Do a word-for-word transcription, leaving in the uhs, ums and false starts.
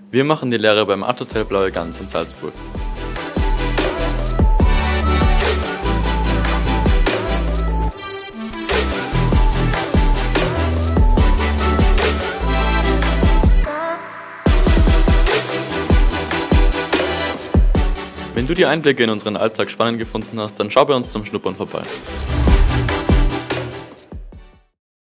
Wir machen die Lehre beim Art-Hotel Blaue Gans in Salzburg. Wenn du die Einblicke in unseren Alltag spannend gefunden hast, dann schau bei uns zum Schnuppern vorbei.